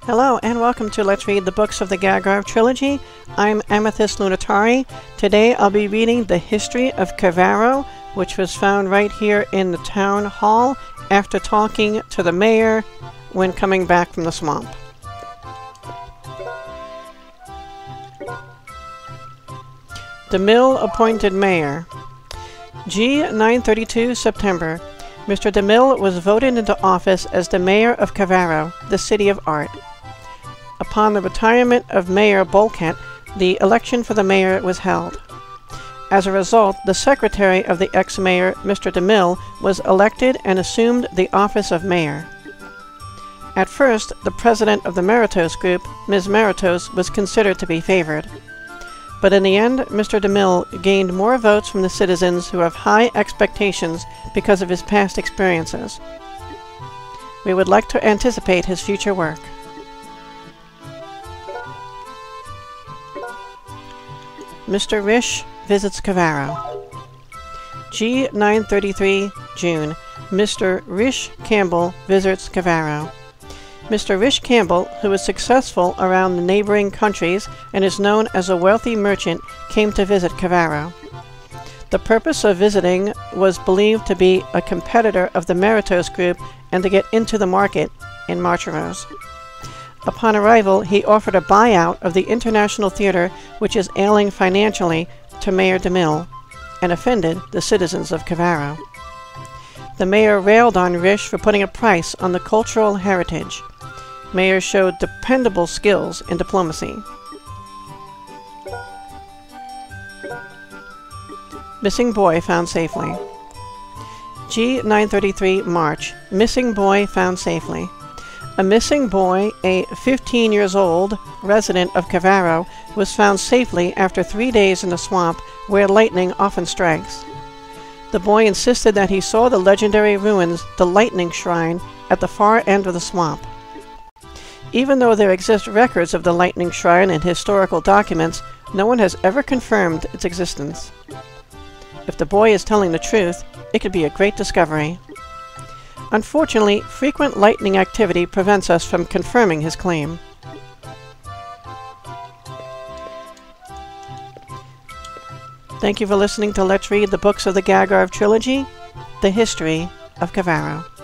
Hello and welcome to Let's Read the Books of the Gagharv Trilogy. I'm Amethyst Lunatari. Today I'll be reading the history of Kavaro, which was found right here in the town hall after talking to the mayor when coming back from the swamp. DeMille appointed mayor. G932 September. Mr. DeMille was voted into office as the mayor of Kavaro, the city of art. Upon the retirement of Mayor Bolkett, the election for the mayor was held. As a result, the secretary of the ex-mayor, Mr. DeMille, was elected and assumed the office of mayor. At first, the president of the Maritos group, Ms. Maritos, was considered to be favored. But in the end, Mr. DeMille gained more votes from the citizens who have high expectations because of his past experiences. We would like to anticipate his future work. Mr. Rish visits Kavaro. G933 June. Mr. Rish Campbell visits Kavaro. Mr. Rish Campbell, who is successful around the neighboring countries and is known as a wealthy merchant, came to visit Kavaro. The purpose of visiting was believed to be a competitor of the Maritos group and to get into the market in Marcheros. Upon arrival, he offered a buyout of the International Theater, which is ailing financially, to Mayor DeMille, and offended the citizens of Kavaro. The mayor railed on Rish for putting a price on the cultural heritage. Mayor showed dependable skills in diplomacy. Missing boy found safely. G933 March. Missing boy found safely. A missing boy, a 15 years old resident of Kavaro, was found safely after 3 days in the swamp where lightning often strikes. The boy insisted that he saw the legendary ruins, the Lightning Shrine, at the far end of the swamp. Even though there exist records of the Lightning Shrine in historical documents, no one has ever confirmed its existence. If the boy is telling the truth, it could be a great discovery. Unfortunately, frequent lightning activity prevents us from confirming his claim. Thank you for listening to Let's Read the Books of the Gagharv Trilogy, The History of Kavaro.